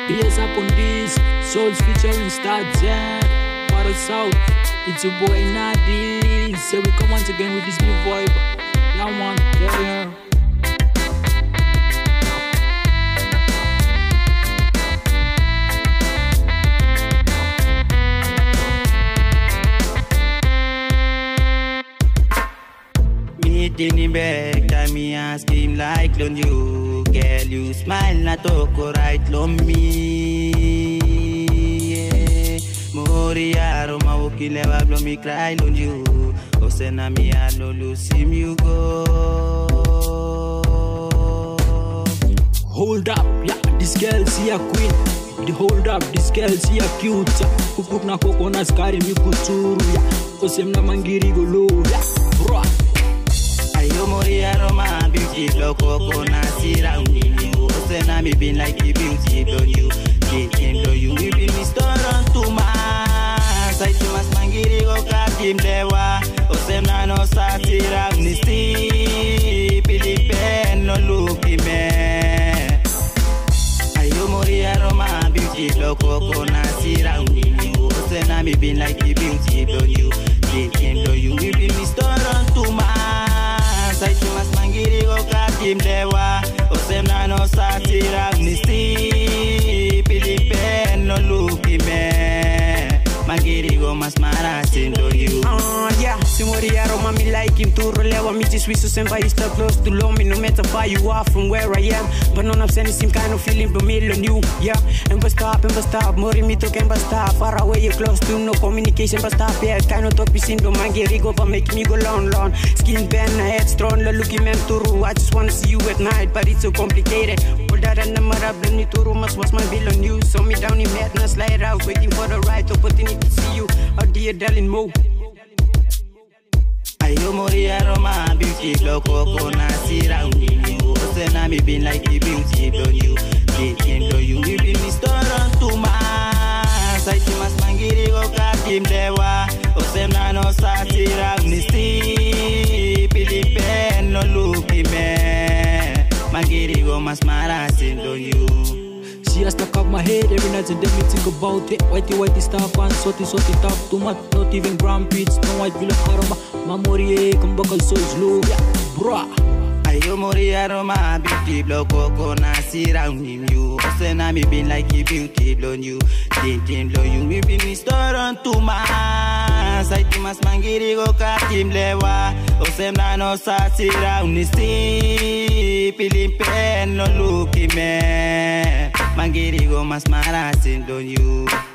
BS up on this, Souls featuring Starzan, Para South. It's your boy Nadi. So we come once again with this new vibe. Yeah man, yeah. Meeting in back, time me ask him like on you. Girl, you smile, not talk right on me. Moriaro, ma woki never blow me cry on you. Osena me I no lose him you go. Hold up, yeah, this girl see a queen. Hold up, this girl see a cute. Kukuk na coconut skari mi kuturu, yeah. Osem na mangiri golo, yeah, bro. Ayo Moriaro, ma beauty blow coconut sirang you. Osena me been like a beauty blow you. Kim blow you, we been restaurant to my. Say to mas mangiri go kakim dewa. Osem na no satirang ni sti. Pilipen no luki me. Ayo Moriaro, ma beauty blow coconut sirang you. Osena me been like a beauty blow you. Kim blow you, we been restaurant to my. Say to mas mangiri go kakim dewa. Osem na no satirang ni sti. Pilipen no luki me. Mangiri go mas marasin do you. Yeah, si Moriaro, mami like him to relewa. Me just wish to send by still close to low. Me no matter far you are from where I am. But none of sending same kind of feeling but me on you. Yeah, and but stop. Mori me talk and but stop. Far away you close to no communication but stop. Yeah, kind of talk be seen do mangiri go but make me go long. Skin bend, head strong, looking man turu. I just wanna see you at night, but it's so complicated. All that and the marab me turu must was my bill on you. So me down in madness, slide out, waiting for the right opportunity to see you. Out there, darling, mo. Ayo Moriaro, ma beauty blow coconut sirang you. Osena me been like a beauty blow you. Kim blow you, we been restaurant to my. Say to mas mangiri go kakim dewa. Osena no satirang ni sti. Pilipen no luki me. Mangiri go mas marasin do you. See I stuck up my head every night and then me think about it. Whitey stuff and salty tough too much. Not even grand beats, no white villa harama. Mamorie come back so slow, yeah, bruh. Ayo Moriaro, ma beauty blow coconut sirang you. Osena me been like a beauty blow you. Kim blow you, we been restaurant to my. Say to mas mangiri go kakim lewa. Osem na no sa sirang ni sti. Pilipen no luki me. Mangiri go mas marasin do you.